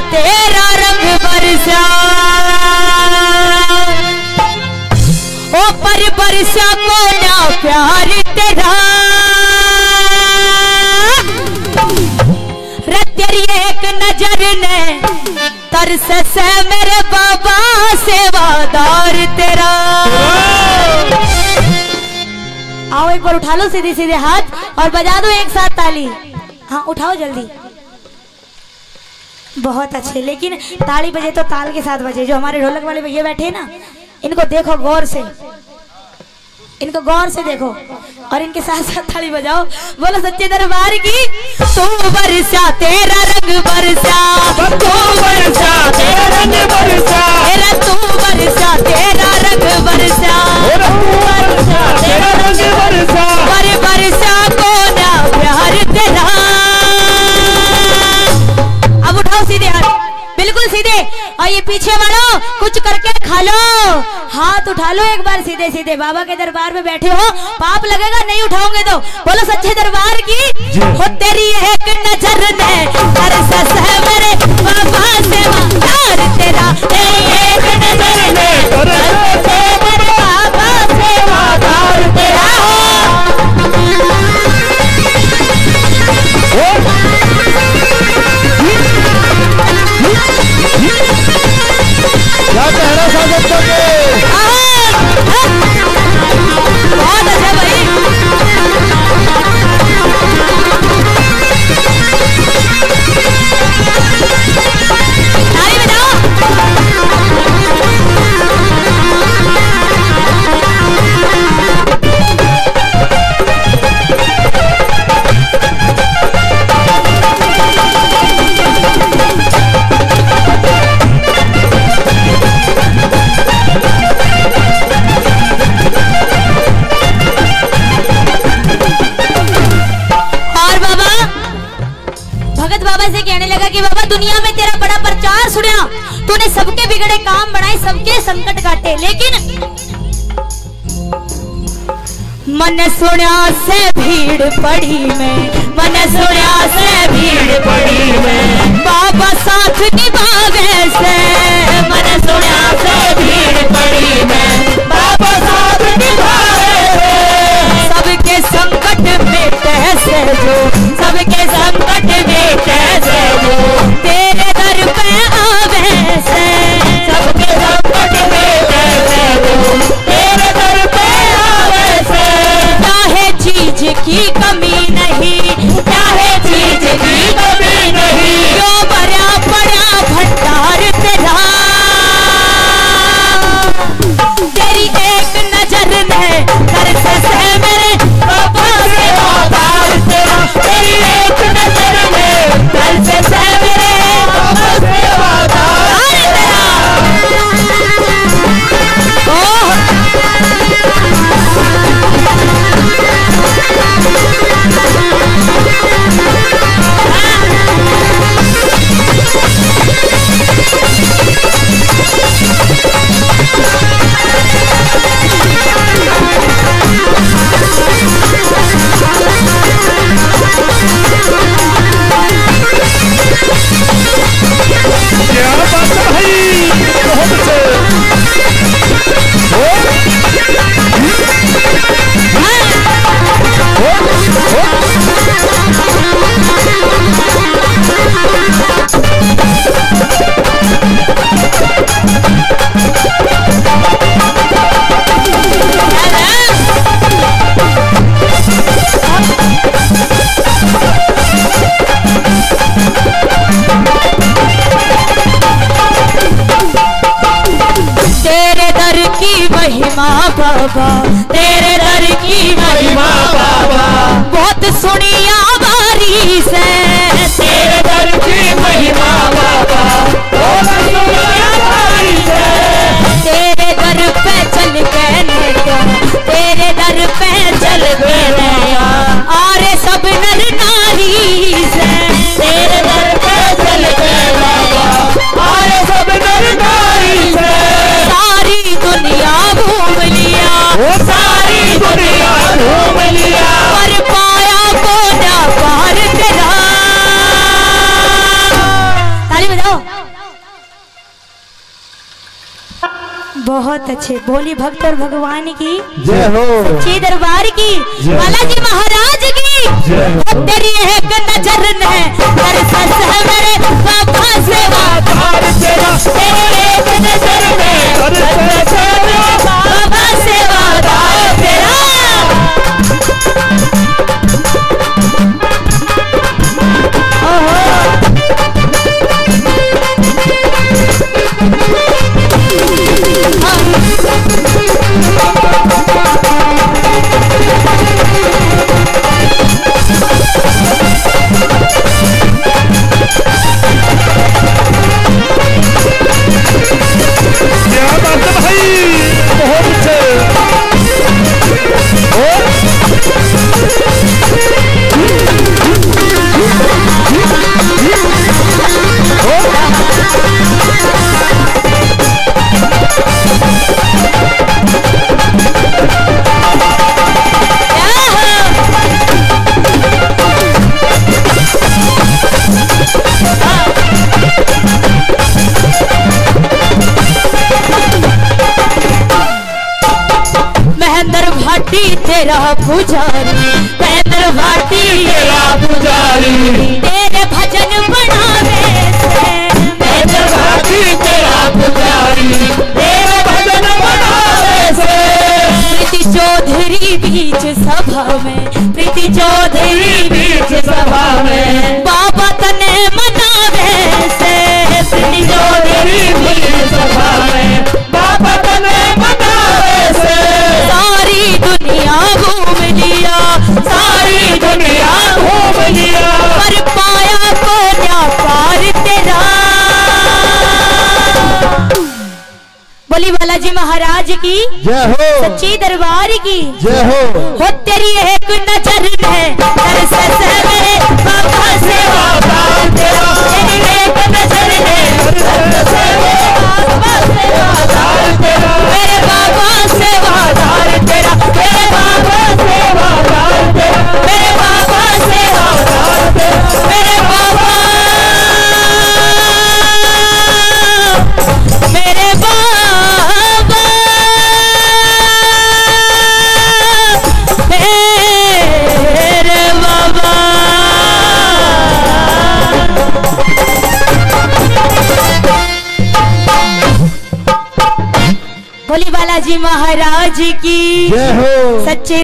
तेरा रंग बरसा, ओ पर बरसा को ना प्यार तेरा, तेरी एक नजर ने तरस से मेरे बाबा सेवादार तेरा। आओ एक बार उठा लो सीधे सीधे हाथ और बजा दो एक साथ ताली। हाँ उठाओ जल्दी। बहुत अच्छे, लेकिन ताली बजे तो ताल के साथ बजे। जो हमारे ढोलक वाले भैया बैठे ना, इनको देखो गौर से, इनको गौर से देखो और इनके साथ साथ ताली बजाओ। बोलो सच्चे दरबार की। तू बरसा तेरा रंग बरसा, तू बरसा तेरा रंग बरसा, तू बरसा तेरा रंग बरसा, तू बरसा तेरा रंग बरसा, पर बरसा को ना प्यार तेरा। अब उठाओ सीधे हाथ, बिल्कुल सीधे। और ये पीछे वालों कुछ करके खा लो, हाथ उठा लो एक बार सीधे सीधे। बाबा के दरबार में बैठे हो, पाप लगेगा नहीं उठाओगे तो। बोलो सच्चे दरबार की। हो तेरी एक नजर ने तरस है मेरे बाबा सेवादार तेरा, तेरी एक नजर ने तरस है मेरे बाबा सेवादार तेरा। क्या कहना स्वागत करके बहुत अच्छा भाई। ताली बजाओ। बाबा से कहने लगा कि बाबा दुनिया में तेरा बड़ा प्रचार सुना, तूने सबके बिगड़े काम बनाए, सबके संकट काटे, लेकिन मन सुना से भीड़ पड़ी में, मन सुना से भीड़ पड़ी में, बाबा साथ निभावे से, मन सुना से भीड़ पड़ी में, बाबा साथ निभावे से, सबके संकट में कैसे जो, सबके संकट में कैसे जो, तेरे दर पे आवे से, सबके संकट में कैसे जो, तेरे दर पे आवे से, चाहे चीज की कमी नहीं, चाहे चीज की कमी नहीं, जो भरा पड़ा भंडार तेरा, तेरी एक नजर ने तरस से मेरे बाबा सेवादार तेरा, तेरी एक नजर में तरस से मेरे बाबा सेवादार तेरा। क्या बात है भाई, बहुत अच्छे। तेरे दर की महिमा बाबा, तेरे दर की महिमा बाबा, बहुत सुनिया बारी से, तेरे दर की महिमा बाबा, बहुत सुनिया बारी से, तेरे दर पे चल के नया, तेरे दर पे चल के नया, आरे सब नर नारी से, तेरे दर पे चल के नया, आरे सब नर नारी से, सारी दुनिया घूम लिया, वो सारी दुनिया घूम लिया, पर पाया को ना बहुत अच्छे। भोली भक्त और भगवान की जय हो, सच्चे दरबार की, बालाजी महाराज की। तेरी एक नजर ने बरसत है मेरे बाबा सेवादार तेरा, तेरी एक नजर ने बरसत है मेरे बाबा सेवादार तेरा। तेरा पुजारी, महेंद्र भाटी तेरा पुजारी, तेरे भजन बनावे से महेंद्र भाटी तेरा पुजारी, तेरे भजन बनावे से। प्रीति चौधरी बीच सभा में, प्रीति चौधरी बीच सभा में, बाबा तने मनावे से प्रीति चौधरी बीच सभा में, बाबा तने मनावे से। सारी दुनिया घूम लिया, सारी दुनिया घूम लिया, पर पाया को क्या पार तेरा। बोली बालाजी महाराज की जय हो, सच्ची दरबार की जय हो। तेरी एक नजर में बरसत है मेरे बाबा सेवादार तेरा, तेरी एक नजर में बरसत है मेरे बाबा सेवादार तेरा, मेरे बाबा सेवादार तेरा, मेरे बाबा सेवादार तेरा, मेरे बाबा सेवादार तेरा, मेरे बाबा, मेरे बाबा, मेरे बाबा। भोली बालाजी महाराज की जय हो, सच्चे